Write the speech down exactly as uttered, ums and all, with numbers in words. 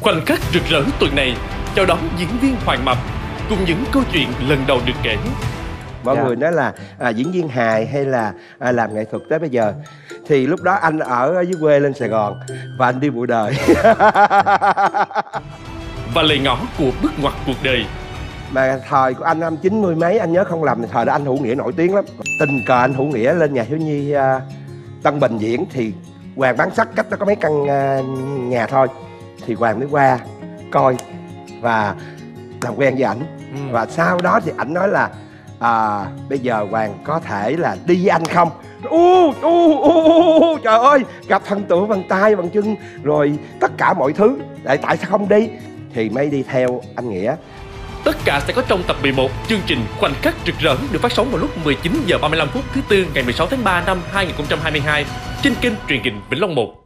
Khoảnh khắc rực rỡ tuần này chào đón diễn viên Hoàng Mập cùng những câu chuyện lần đầu được kể. Mọi Dạ. người nói là à, diễn viên hài hay là à, làm nghệ thuật tới bây giờ. Thì lúc đó anh ở, ở dưới quê lên Sài Gòn và anh đi bụi đời. Và lời ngỏ của bước ngoặt cuộc đời. Mà thời của anh năm chín mươi mấy, anh nhớ không lầm, thời đó anh Hữu Nghĩa nổi tiếng lắm. Tình cờ anh Hữu Nghĩa lên nhà thiếu nhi uh, Tân Bình diễn thì Hoàng bán sắt, cách đó có mấy căn uh, nhà thôi. Thì Hoàng mới qua coi và làm quen với ảnh. Ừ. Và sau đó thì ảnh nói là à, bây giờ Hoàng có thể là đi với anh không? U u u trời ơi, gặp thần tượng bằng tay bằng chân rồi tất cả mọi thứ, tại tại sao không đi? Thì mới đi theo anh Nghĩa. Tất cả sẽ có trong tập mười một chương trình Khoảnh khắc rực rỡ được phát sóng vào lúc mười chín giờ ba mươi lăm phút thứ tư ngày mười sáu tháng ba năm hai nghìn không trăm hai mươi hai trên kênh truyền hình Vĩnh Long một.